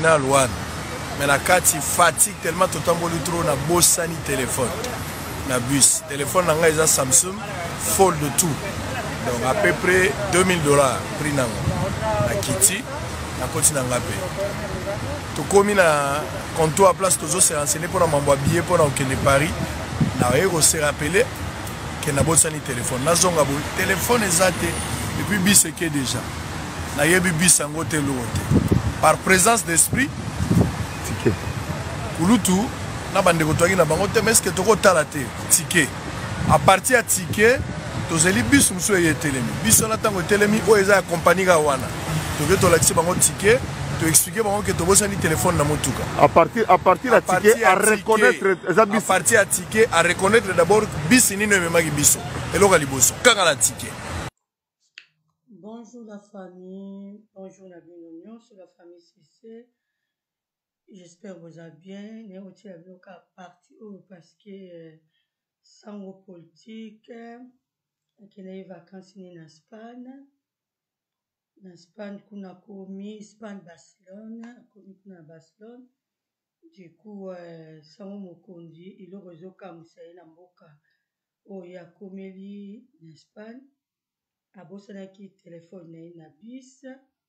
original one. Mais la carte fatigue tellement tout le monde trop na bossani téléphone. Na bus. Téléphone nanga est Samsung fold de tout. Donc à peu près $2000 prix nango. Na kiti na koti nanga pe. To komi na comptoir à place toujours se renseigner pour m'envoyer billet pour na Paris. Na ego se rappeler que na bossani téléphone. Na zonga bo téléphone ezate depuis bis que déjà. Na yebi bis ango te lote. Par présence d'esprit ticket. Kulutu na bande ko toki na bango te mais est-ce que toko tala te ticket. À partir à ticket tozeli bis muso ye telemi. Bis on attend telemi o eza accompagné ga wana. To veto l'accès bango ticket. Tu expliquer bango que tu as un téléphone dans mon touka. À partir à ticket à reconnaître à partir à ticket à reconnaître d'abord bis ni ne me magi biso. Et là liboso. Quand la ticket. Bonjour la famille, bonjour la bienvenue sur la famille CC. J'espère que vous allez bien. Nous aussi avec partie parce que sans politique qui n'a eu vacances en Espagne. En Espagne, on a commis Espagne Barcelone, on Barcelone. Du coup, sans mon conduit, il a réseau comme ça, il a mboka. Oh, il a commis en Espagne. A bossana qui téléphone na bis.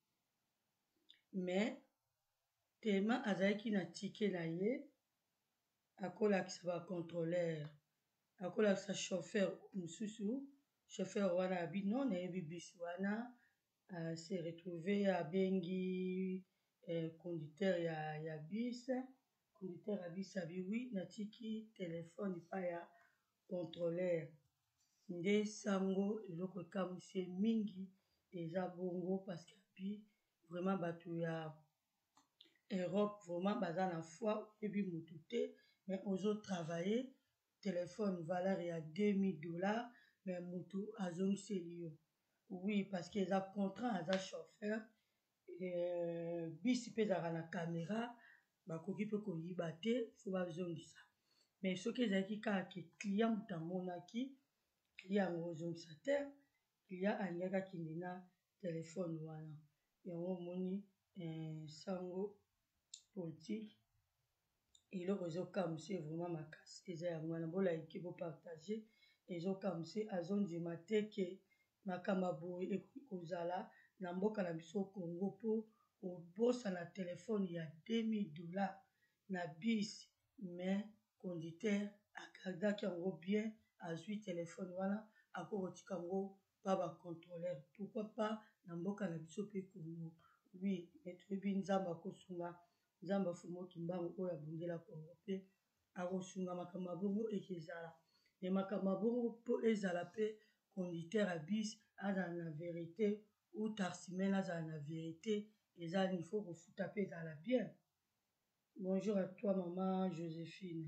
Mais, tellement azaki na ticket na ye, akola ki sa contrôleur, akola ki sa chauffeur mususu, chauffeur wana abi non na yebi bis wana. S'est retrouvé à Bengi, conducteur ya bis, conducteur à bis a dit oui, natiki téléphone pas ya contrôleur. Nde sango eloko kamuse mingi eza bongo parce que puis vraiment batu ya Europe vraiment baza na foi et puis mutu te mais ozo travailler téléphone valeur ya $2000 mais mutu azongiseli yo. Oui, parce qu'ils ont contraint à un chauffeur. Bis peut avoir la caméra, bakoki peut qu'on y batte, faut pas besoin de ça. Mais ce qu'ils ont dit que client dans mon aki, client aux sa terre, client a yaga qui n'a téléphone voilà. Et on moni sango politique. Et le réseau comme c'est vraiment ma casse. Et c'est un voilà équipe pour partager. Et ont comme c'est à zone du matin que makamabo ekozala na mboka na biso Congo po obosa na téléphone ya $2000 na bis mais conducteur akardaki yango bien azwi téléphone wana akokotika yango pa ba contrôleur pourquoi pas na mboka na biso pe Congo. Oui mais toyebi nzambe akosunga nzambe afumoki mbango oyo abundela Congo pe akosunga makambo ya bongo ekezala mais makambo ya bongo po ezala pe conducteur à bis a dans la vérité ou tarsimène a dans la vérité et ça il faut que vous tapez dans la bien. Bonjour à toi maman Joséphine.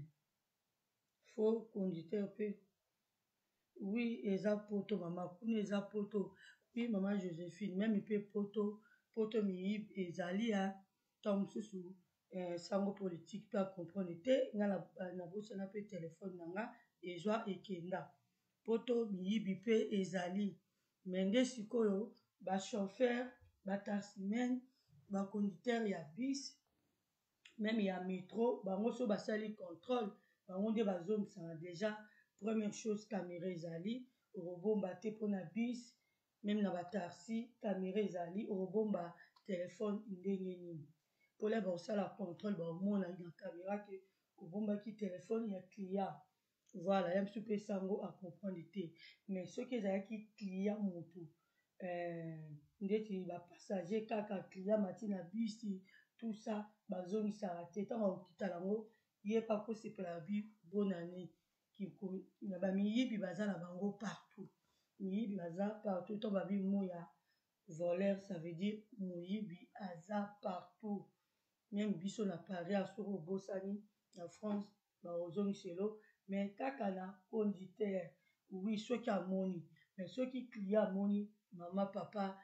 Faut conducteur peu. Oui, eza poto maman, kuna eza poto. Oui maman Joséphine, même il peut poto mi ezali a tom susu sango politique pas comprendre te ngala na bosa na pe téléphone nanga ezwa ekenda. Poto miyibi pe ezali mende sikoyo ba chauffeur ba taximen ba conducteur ya bis même ya métro bango so basali contrôle bango nde bazomisa déjà première chose caméra ezali orobomba te pona bis même na ba taxi caméra ezali orobomba téléphone ndenge nini pola basala contrôle bamona na caméra ke obombaki téléphone ya client. Voilà, yam soupe sango à comprendre te. Mais ce qui est qui client moto, ndeti ba passager kaka client matina bus tout ça, bazoni ça raté tant au kitalango, yé pas ko c'est pour la vie bonne année qui na ba miyibi baza na bango partout. Miyibi baza partout tant ba bi moya voleur ça veut dire moyibi aza partout. Même biso na Paris à soro bosani en France, ba ozoni selo mais kaka na conducteur oui ceux qui a moni mais ceux qui client moni maman papa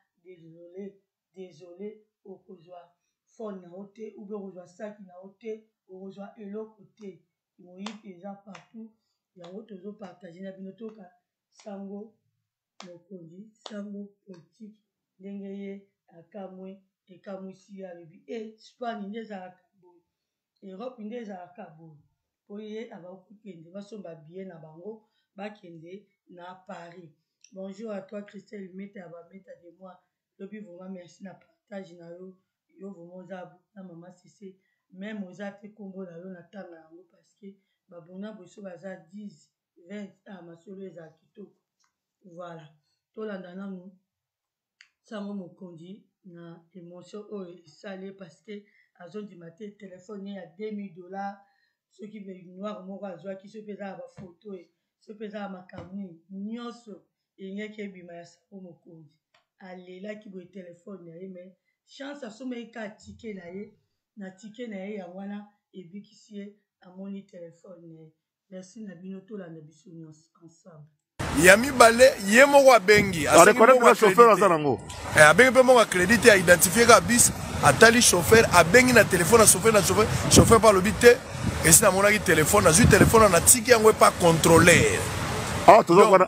désolé okozwa phone na ote ou bien okozwa sac na ote okozwa eloko te moyibi eza partout yango tozo partager na bino toka sango mokonzi sango politique ndenge ye akamwe ekamwisi alobi Espagne nde ezalaka boye, Europe nde ezalaka boye, po ye abakokende basomba billet na bango bakende na Paris. Bonjour à toi Christelle Meta Abameta de moi. Lobi vraiment merci na partage na yo. Yo vraiment za na maman Cissé. Même aux ate kombo na yo na tanga yango parce que babona boso baza 10 20 à masolo eza kitoko. Voilà. Tolanda nanu sango mokonzi na émotion oyo esale parce que azondi maté téléphone ya $2000 ceux qui veulent noir moko azwaki so peza ba photo so peza makamuni nyonso enyaki ebima ya sango mokonzi alelaki boye telefone na ye me chance asomaki ka tike na ye na tike na ye yango wana ebikisi ye amoni telefone na ye. Merci na bino tolanda biso nyonso ensemble. Ya mibale ye moko abengi abengi mpe moko acrédité aidentifie ka bis atali chauffeur abengi na telefone na chauffeur pa lobi te esi namonaki telefone nazwi telefone na tiki yango epa contrôleur awa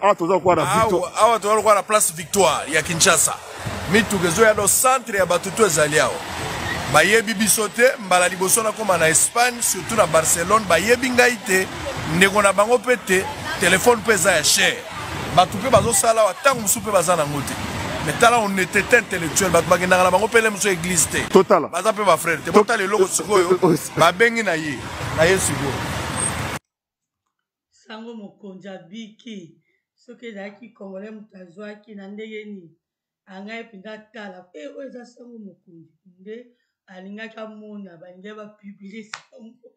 toza na place Victoire ya Kinshasa mituka ezoya do centre ya bato to ezali awa bayebi biso te mbala liboso nakoma na Espagne surtout na Barcelone bayebi ngai te ndeko na bango mpe te telefone mpe eza ya cher bato mpe bazosala awa ntango mosusu mpe baza nango te mais tala honnêteté intellectuelle bato bakendaka na bango mpe le mosu église te baza mpe bafrère te botala eloko sikoyo babengi na ye sikoyo sango mokonzi abiki soki ezalaki congolais moto azwaki na ndenge nini angai mpenza tala oyo eza sango mokonzi nde alingaki amona balingaki bapiblie sango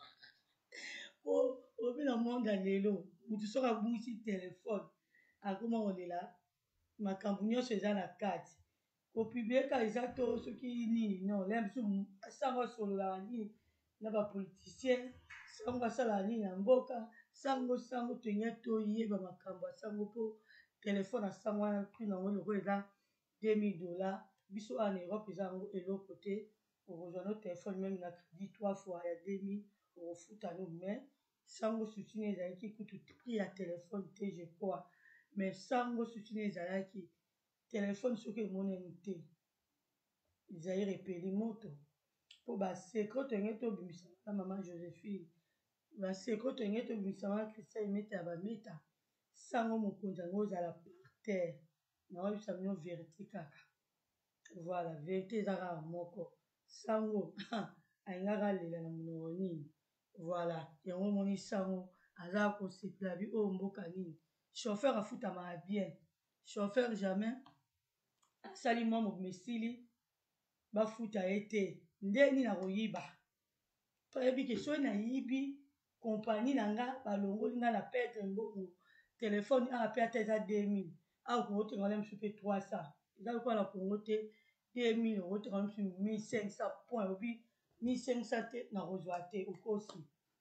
obi na monde lelo motu soki abungisi telefone akoma kolela makambo nyonso eza na kati kopiblie ka eza to soki nini non le biso sango asololaka nini na bapoliticien sango asalaka nini na mboka sango toyei toyeba makambo ya sango mpo telefone ya sango wana prix nango loko eza $2000 biso wana Europe eza yango eloko te okozwa no telefone meme na crédit 3 fois ya 2000 okofuta no mais sango soutine ezalaki kutu prix ya telefone te je crois mais sango soutine ezalaki telefone soki emonani te ezali repeli moto mpo basekre toyei tobimisana na mama Joséphine basekre toyei tobimisana na Christelle Meta ya bameta sango mokonzi yango ozala par terre naoyebisa bino vérité kaka voilà vérité eza kaka moko sango alingaka alela na monoko nini voilà yango omoni sango aza kosepela bi oyo mboka nini chauffeur afutamaka bien chauffeur jamais asali mwa mobima esili bafuta ye te nde nini akoyiba toyebi ke soki nayibi kompani na nga balongoli nga na perdre mbongo telefone awa mpe ata eza 2000 awa kokotenga le mosu mpe 300 eza lokola na kongo te 2000 okotenga mosu 1500 point obi 1500 te nakozwa te okosi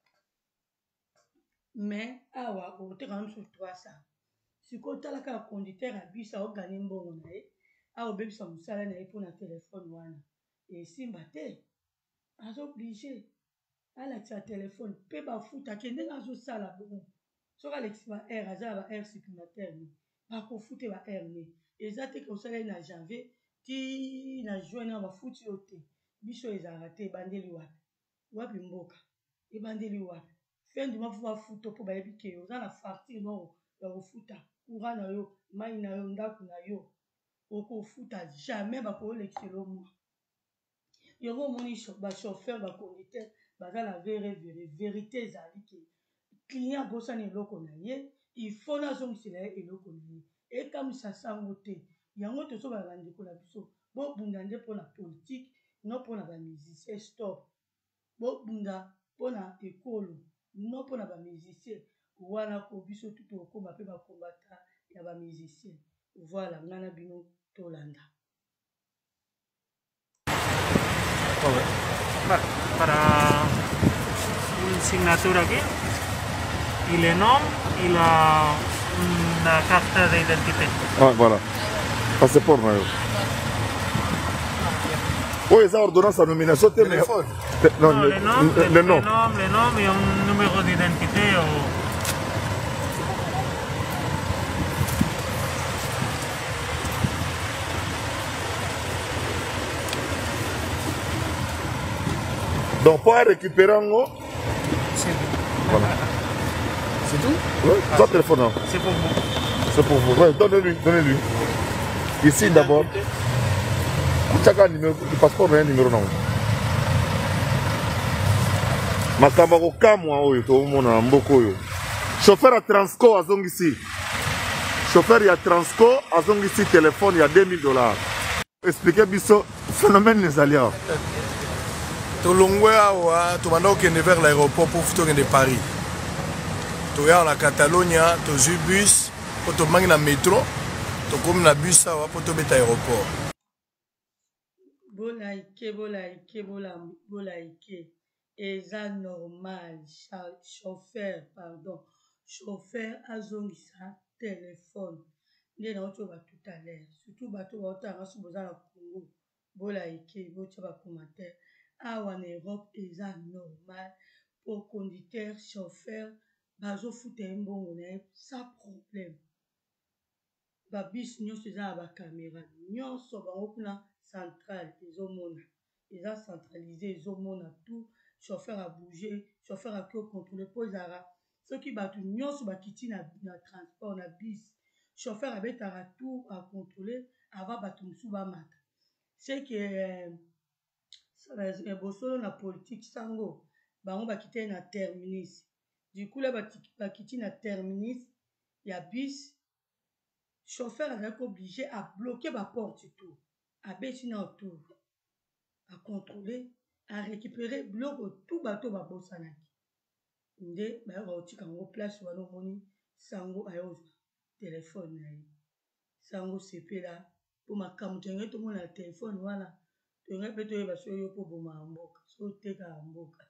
mais awa okotenga mosu 300 sikoyo tala kaka conducteur ya bus aoganye mbongo na ye aobebisa mosala na ye mpona telefone wana esimba te azoblige alakisa telefone mpe bafutaki ndenge azosala bongo soki alekisi ba aire aza na ba aire supplémentaire ni bakofute ba aire ni eza te ke osalai na janvier ti na juin na bafuti yo te biso ezalaka te ebandeli wapi mboka ebandeli wapi fin du mois fo bafuta mpo bayebi ke oza na facture noko ya kofuta courant na yo mai na yo ndako na yo okofuta jamais bakoolekisela omwa yango omoni bachauffeur baconducteur baza na vérité ezali ke client abosani eloko na ye ifo nazongisela ye eloko na ye ekamwisa sango te yango tozobala bandeko na biso bobunda nde mpona politike no mpona bamusicien stop bobunda mpona ekolo no mpona bamusicien wana ko biso tutu okoma mpe bakombata ya bamusicien voilà nga na bino tolanda. Para un signatura aquí y le nom y una carta de identité. Ah, voilà. Passeport, Mario. Oui, ça ordonnance à nomination. Téléphone. Non, le nom et un numéro d'identité. Donc pour récupérer en haut. C'est tout. Voilà. C'est tout? Oui, ton téléphone. Hein. C'est pour vous. C'est pour vous. Ouais, donnez-lui, donnez-lui. Ici d'abord. Chacun numéro du passeport, mais un numéro non. Makambako kamwa oyo to mona mboko oyo. Chauffeur à Transco à Zongisi. Chauffeur à Transco à Zongisi téléphone il y a $2000. Expliquez biso phénomène les alliés. Tolongwe awa tomanda okende vers l'aéroport pour tokende Paris. Toya na Catalonia, tozu bus, po tomangi na métro, tokomi na bus awa po tobeta aéroport. Bolaike. Eza normal, chauffeur, pardon. Chauffeur azongisa téléphone. Nde na oto ba tout à l'heure. Surtout bato ba otanga su boza na Congo. Bolaike, botia ba commentaire. Awa en Europe, eza normal. Pour conducteur, chauffeur, bazo foute mbongo na sans problème. Ba bis nyonso eza na ba caméra. Nyonso bango kuna centrale ezomona. Eza centralisé ezomona tout. Chauffeur a bougé, chauffeur a contrôlé posara. Ceux qui battent nyonso bakiti na transport na bis. Chauffeur a betara tout à contrôler avant battu musu ba mata. C'est que bosolo na politique sango bango bakite na terminus. Du coup là bakiti na terminus ya bis. Chauffeur a obligé à bloquer ba porte tout. A beti na autour. À contrôler, à récupérer bloc tout bateau ba bosanaki. Nde ba otika ngo place wano moni sango ayo téléphone na ye. Sango sepela pour makambo tenge to mona téléphone wana. Tenge pe to yeba so yo po boma mboka. So teka mboka.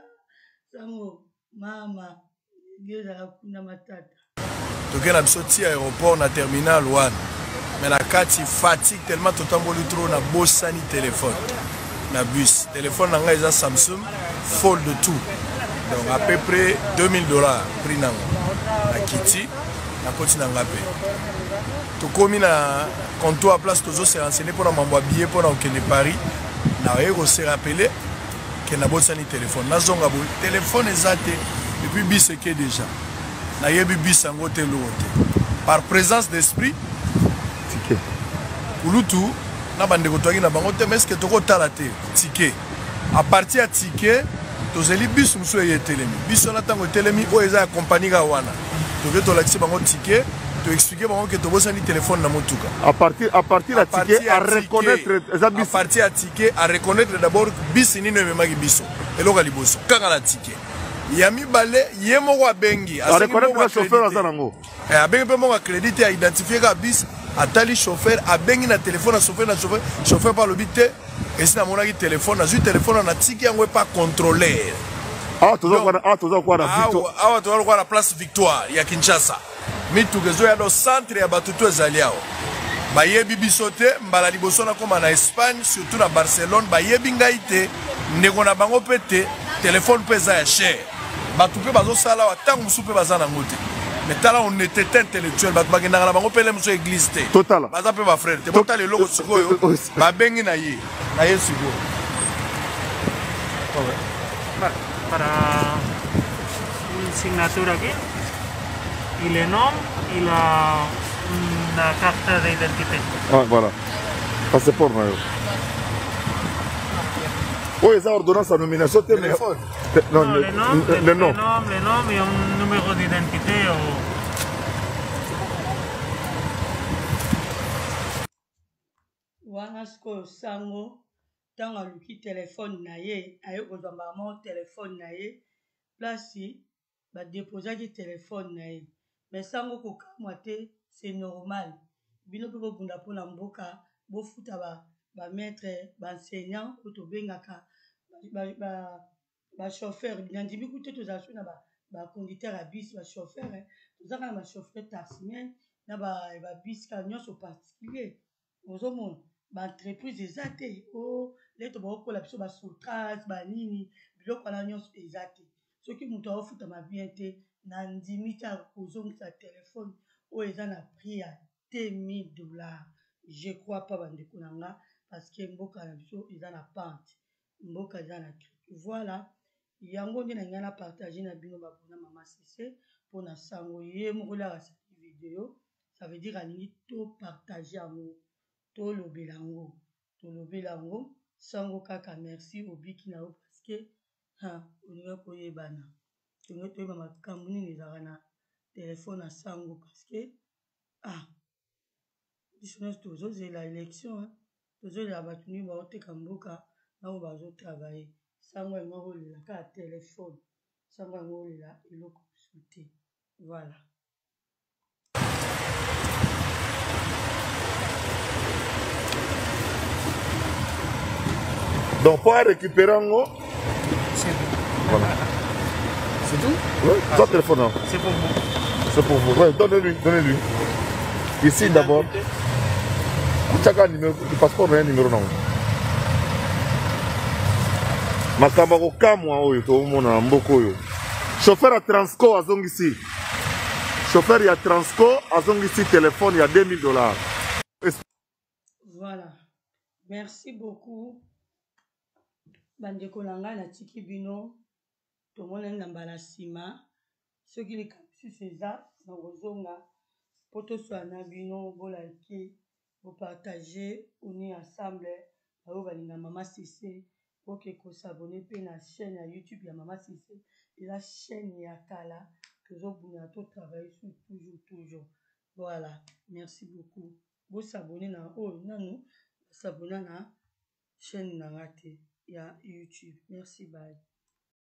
Sango mama ngeza la kuna matata. Tokena biso ti aéroport na terminal 1. Mais la kati fatigue tellement totamboli trop na bosani téléphone. Na bus. Téléphone nanga eza Samsung fold de tout. Donc à peu près $2000 prix nanga. Na kiti na koti nanga pe. To komi na comptoir place tozo se renseigner pour na mambo billet pour na okende Paris. Na yeko se rappeler que na bosani téléphone. Na zonga bo téléphone ezate depuis bis que déjà. Na yebi bis ango te lote. Par présence d'esprit ticket. Ulutu na bande ko toki na bango te mais est-ce que toko tala te ticket à partir à ticket tozeli bis muso ye telemi biso na tango telemi o eza compagnie ga wana toke to laxi bango ticket to expliquer bango que to bosani téléphone na motuka à partir la ticket à reconnaître à partir à ticket à reconnaître d'abord bis ni no memaki biso eloka liboso kanga la ticket yami balé yemo wa bengi à reconnaître le chauffeur azanango abengi pe mo crédit à identifier ka bis atali chauffeur abengi na téléphone na chauffeur par le bité et si na monaki téléphone na zu téléphone na tiki yango pas contrôler toujours quoi la place Victoire ya Kinshasa mitu kezo ya do centre ya batutu ezaliao bayebi bisote mbala liboso na koma na Espagne surtout na Barcelone bayebi ngai te ndeko na bango pete téléphone pesa ya cher batu pe bazo sala wa tangu musu pe bazana ngote. Mais tala on était intellectuel bat bagenda na bango pele muso église te total baza pe ba frère te botale loko sikoyo ba bengi na ye sikoyo para une signature aquí y le nom y la carte d'identité. Ah voilà. Passeport na yo. Oui, ça ordonnance à nomination téléphone. Non, le nom et un numéro d'identité. Wana sikoyo sango ntango aluki téléphone na ye aye kozwa mama téléphone na ye place badepozaki téléphone na ye mais sango kokamwa te c'est normal bino mpe bobunda mpona mboka bofuta bamaître baenseignant oyo tobengaka bachauffeur nandimi kute tozala so na baconducteur ya bus bachauffeur tozaka na bachauffeur taximien na babis ka nyonso particulier ozomona baentreprise eza te o leto baokola biso basotras banini biloko wana nyonso eza te soki moto aofutama bien te na ndimi te kozongisa telefone oyo eza na prix ya $2000 je crois pas bandeko na nga parce que mboka na biso eza na pente mboka eza na voilà yango nde na ngai na partage na bino babona mama sese mpona sango ye moko laka asali video ça veut dire alingi topartage yango tolobela yango sango kaka merci obiki na yo parce que olinga koyebana tolingi toyeba makambo nini ezalaka na telefone na sango parce que biso nyonso tozozela élection tozolela bato nini baoteka mboka ntango bazotravaille sango yango kolela kaka telefone sango yango kolela eloko mosusu te voilà donc pour récupérer yango voilà c'est tout oui, ton téléphone hein. C'est pour vous. C'est pour vous. Ouais, donnez-lui. Ici d'abord. Chacun numéro du passeport mais un numéro non. Makamba ko kamwa oyo to mona mboko oyo. Chauffeur à Transco azongisi. Chauffeur ya Transco azongisi téléphone ya $2000. Voilà. Merci beaucoup. Bandeko nanga na tiki bino. Tomona na mbala sima. Soki likamisi seza na kozonga poto soana bino bolike bopartager on est ensemble bao balinga mama Cissé oke ko s'abonner pe na chaîne ya YouTube ya mama Cissé et la chaîne ya kala tozobuna to travailler sur toujours voilà merci beaucoup bo s'abonner na nanu s'abonner na chaîne na ngate ya YouTube merci bye.